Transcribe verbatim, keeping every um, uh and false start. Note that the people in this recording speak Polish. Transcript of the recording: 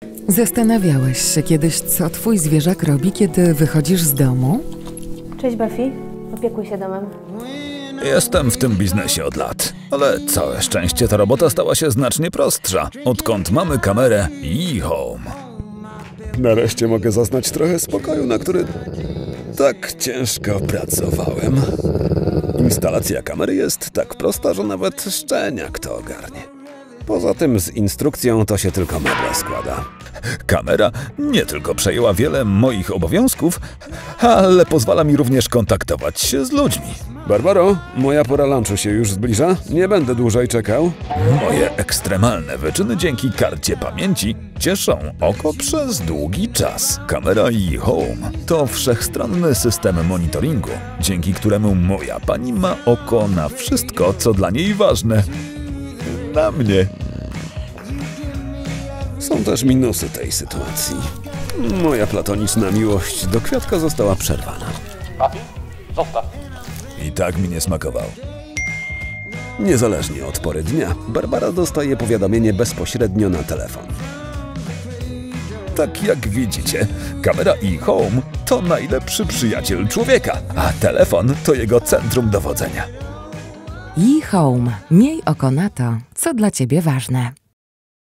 Zastanawiałeś się kiedyś, co twój zwierzak robi, kiedy wychodzisz z domu? Cześć Buffy, opiekuj się domem. Jestem w tym biznesie od lat, ale całe szczęście ta robota stała się znacznie prostsza, odkąd mamy kamerę e-home. Nareszcie mogę zaznać trochę spokoju, na który tak ciężko pracowałem. Instalacja kamery jest tak prosta, że nawet szczeniak to ogarnie. Poza tym z instrukcją to się tylko meble składa. Kamera nie tylko przejęła wiele moich obowiązków, ale pozwala mi również kontaktować się z ludźmi. Barbaro, moja pora lunchu się już zbliża. Nie będę dłużej czekał. Moje ekstremalne wyczyny dzięki karcie pamięci cieszą oko przez długi czas. Kamera e-home to wszechstronny system monitoringu, dzięki któremu moja pani ma oko na wszystko, co dla niej ważne. Na mnie. Są też minusy tej sytuacji. Moja platoniczna miłość do kwiatka została przerwana. Buffy, zostaw. I tak mi nie smakował. Niezależnie od pory dnia, Barbara dostaje powiadomienie bezpośrednio na telefon. Tak jak widzicie, kamera e-home to najlepszy przyjaciel człowieka, a telefon to jego centrum dowodzenia. e-home. Miej oko na to, co dla ciebie ważne.